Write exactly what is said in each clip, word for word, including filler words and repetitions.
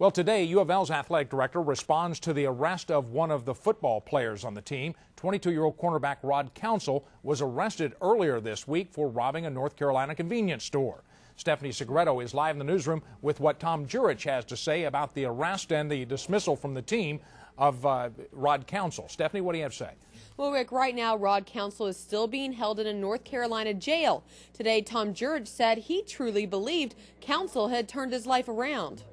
Well, today, U of L's athletic director responds to the arrest of one of the football players on the team. twenty-two-year-old cornerback Rod+council was arrested earlier this week for robbing a North Carolina convenience store. Stephanie Segretto is live in the newsroom with what Tom Jurich has to say about the arrest and the dismissal from the team of uh, Rod+council. Stephanie, what do you have to say? Well, Rick, right now, Rod+council is still being held in a North Carolina jail. Today, Tom Jurich said he truly believed Council had turned his life around.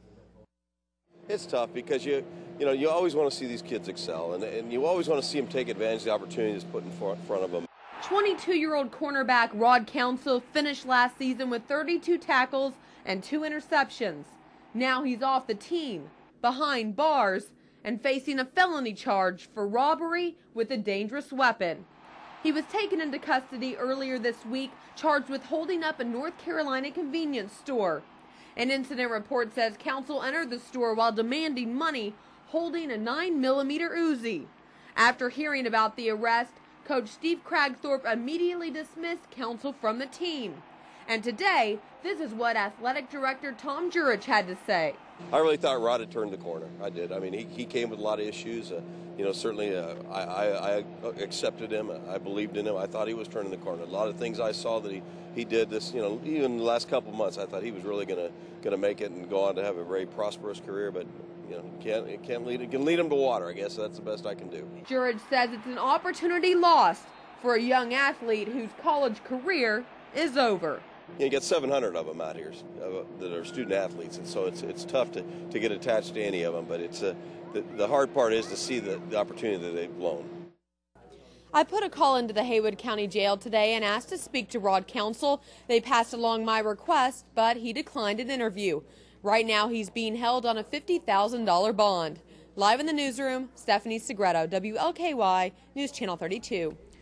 It's tough because you, you know, you always want to see these kids excel, and, and you always want to see them take advantage of the opportunities put in front of them. twenty-two-year-old cornerback Rod+council finished last season with thirty-two tackles and two interceptions. Now he's off the team, behind bars, and facing a felony charge for robbery with a dangerous weapon. He was taken into custody earlier this week, charged with holding up a North Carolina convenience store. An incident report says Council entered the store while demanding money, holding a nine millimeter Uzi. After hearing about the arrest, Coach Steve Cragthorpe immediately dismissed Council from the team. And today, this is what Athletic Director Tom Jurich had to say. I really thought Rod had turned the corner. I did. I mean, he, he came with a lot of issues. Uh, you know, certainly uh, I, I, I accepted him. I believed in him. I thought he was turning the corner. A lot of things I saw that he, he did this, you know, even the last couple of months, I thought he was really going to going to make it and go on to have a very prosperous career. But, you know, can't, it can't lead, it can lead him to water. I guess that's the best I can do. Jurich says it's an opportunity lost for a young athlete whose college career is over. You get seven hundred of them out here uh, that are student athletes, and so it's it's tough to, to get attached to any of them. But it's uh, the, the hard part is to see the, the opportunity that they've blown. I put a call into the Haywood County Jail today and asked to speak to Rod+council. They passed along my request, but he declined an interview. Right now, he's being held on a fifty thousand dollar bond. Live in the newsroom, Stephanie Segretto, W L K Y News Channel thirty-two.